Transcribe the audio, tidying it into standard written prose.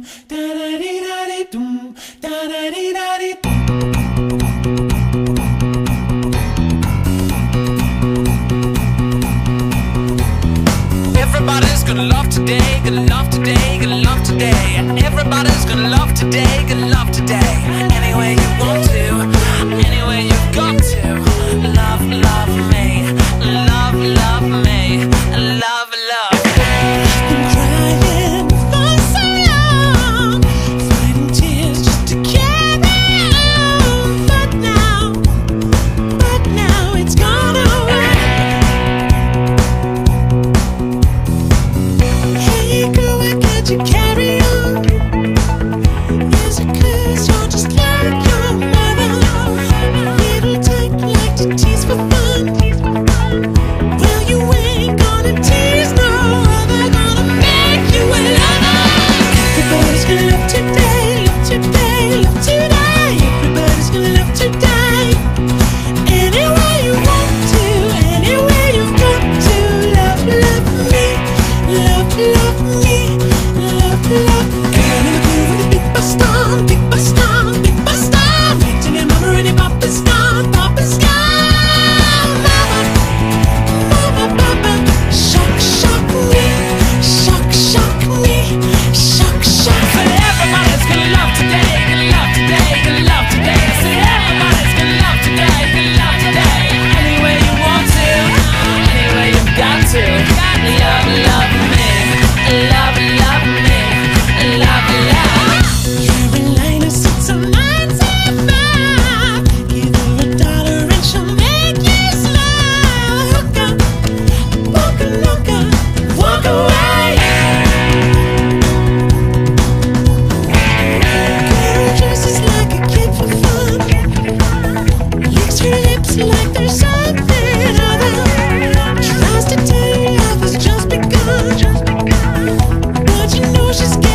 da da dee da dee dum, da da dee da dee. Everybody's gonna love today, gonna love today, gonna love today. Everybody's gonna love today, gonna love today. Any way you want to, any way you've got to. Love, love me, love, love me, love, love me. Been crying for so long, fighting tears just to carry on. But now it's gone away. Hey girl, why can't you carry on? Is it 'cause you're just like your mother? Little type like to tease for fun. Well, you ain't gonna tease no other, gonna make you a lover. Everybody's gonna love today, love today, love today. Everybody's gonna love today. Any way you want to, any way you've got to. Love, love me, love, love me, love, love. Girl in the groove with a big bus down, big bus down, big bus down. Waiting your mama and your papa's gone, papa's gone. Mama, papa, shock, shock me, shock, shock me, shock, shock. But everybody's gonna love today, gonna love today, gonna love today. I said everybody's gonna love today, gonna love today. Any way you want to, any way you've got to. Love, love me, love, love me, love, love. You're in line of 6 or 9 to 5. Give her $1 and she'll make you smile. Hook up, walk a loca, walk away. Girl dresses like a kid for fun. Licks her lips like there's something other. Tries to tell you life has just begun, but you know she's